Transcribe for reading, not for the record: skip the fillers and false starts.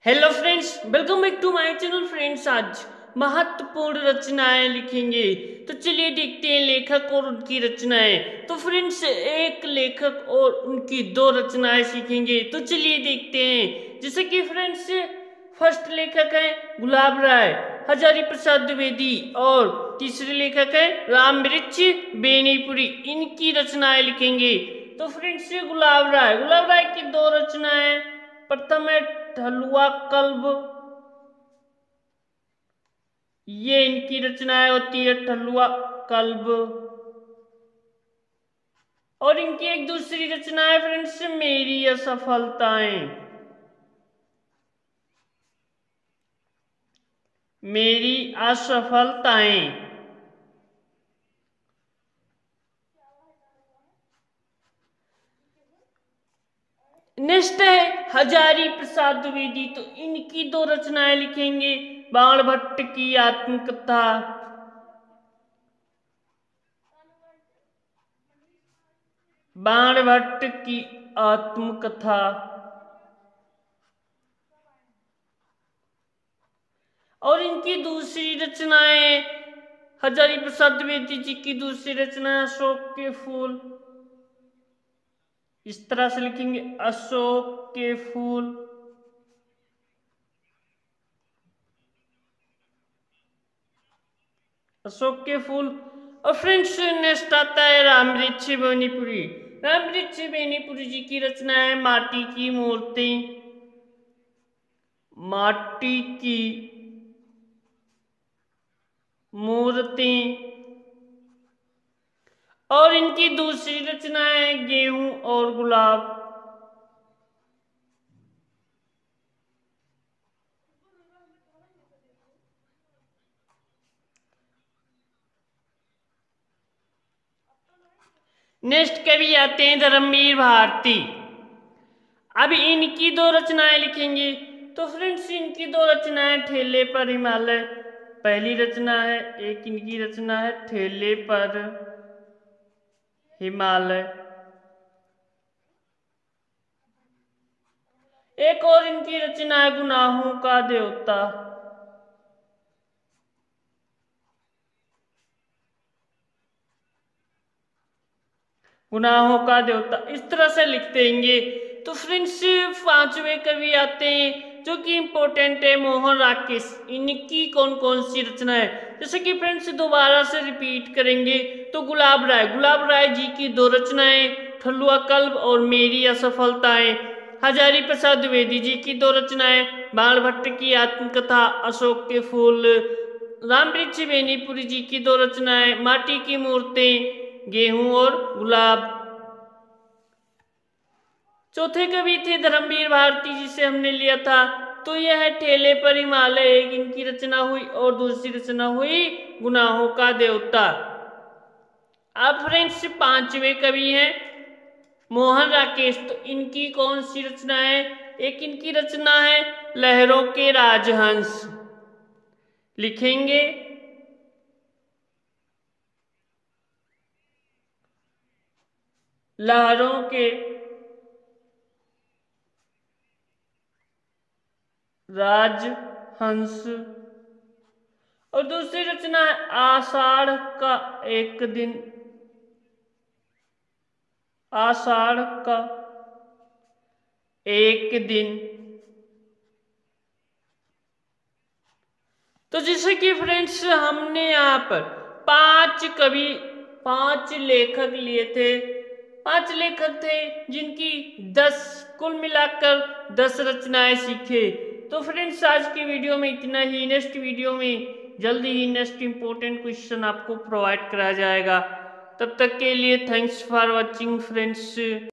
Hello friends, welcome back to my channel. Friends, आज महत्वपूर्ण रचनाएं लिखेंगे। तो चलिए देखते हैं लेखक और उनकी रचनाएं। तो फ्रेंड्स, एक लेखक और उनकी दो रचनाएं सीखेंगे। तो चलिए देखते हैं। जैसे कि फ्रेंड्स, फर्स्ट लेखक है गुलाब राय हजारी प्रसाद द्विवेदी और तीसरे लेखक है रामवृक्ष बेनीपुरी। इनकी रचनाएं लिखेंगे। तो फ्रेंड्स, गुलाब राय की दो रचनाएं। प्रथम है ठलुआ कल्ब। ये इनकी रचनाएं होती है, ठलुआ कल्ब। और इनकी एक दूसरी रचना है फ्रेंड्स, मेरी असफलताएं। मेरी असफलताएं। नेक्स्ट है हजारी प्रसाद द्विवेदी। तो इनकी दो रचनाएं लिखेंगे, बाण भट्ट की आत्मकथा। बाण भट्ट की आत्मकथा। और इनकी दूसरी रचनाएं, हजारी प्रसाद द्विवेदी जी की दूसरी रचना अशोक के फूल। इस तरह से लिखेंगे, अशोक के फूल। अशोक के फूल। और फ्रेंड्स, नेक्स्ट आता है रामवृक्ष बेनीपुरी। रामवृक्ष बेनीपुरी जी की रचना है माटी की मूर्ति। माटी की मूर्ति। और इनकी दूसरी रचना है गेहूं और गुलाब। नेक्स्ट कवि आते हैं धर्मवीर भारती। अब इनकी दो रचनाएं लिखेंगे। तो फ्रेंड्स, इनकी दो रचनाएं ठेले पर हिमालय। पहली रचना है, एक इनकी रचना है ठेले पर हिमालय। एक और इनकी रचना है गुनाहों का देवता। गुनाहों का देवता। इस तरह से लिख देंगे। तो फ्रेंड्स, पांचवें कवि आते हैं जो कि इंपॉर्टेंट है, मोहन राकेश। इनकी कौन कौन सी रचना है, जैसे कि फ्रेंड्स दोबारा से रिपीट करेंगे। तो गुलाब राय जी की दो रचनाएं, ठलुआ कल्ब और मेरी असफलताएं। हजारी प्रसाद द्विवेदी जी की दो रचनाएं, बाण भट्ट की आत्मकथा, अशोक के फूल। रामवृक्ष बेनीपुरी जी की दो रचनाएं, माटी की मूर्तें, गेहूं और गुलाब। चौथे कवि थे धर्मवीर भारती, जिसे हमने लिया था। तो यह है ठेले पर हिमालय, एक इनकी रचना हुई और दूसरी रचना हुई गुनाहों का देवता। अब फ्रेंड्स, पांचवें कवि हैं मोहन राकेश। तो इनकी कौन सी रचना है, एक इनकी रचना है लहरों के राजहंस। लिखेंगे लहरों के राजहंस। और दूसरी रचना है आषाढ़ का एक दिन। आषाढ़ का एक दिन। तो जैसे कि फ्रेंड्स, हमने यहाँ पर पांच लेखक लिए थे। 5 लेखक थे जिनकी 10 कुल मिलाकर 10 रचनाएं सीखे। तो फ्रेंड्स, आज की वीडियो में इतना ही। नेक्स्ट वीडियो में जल्दी ही नेक्स्ट इंपॉर्टेंट क्वेश्चन आपको प्रोवाइड कराया जाएगा। तब तक के लिए थैंक्स फॉर वॉचिंग फ्रेंड्स।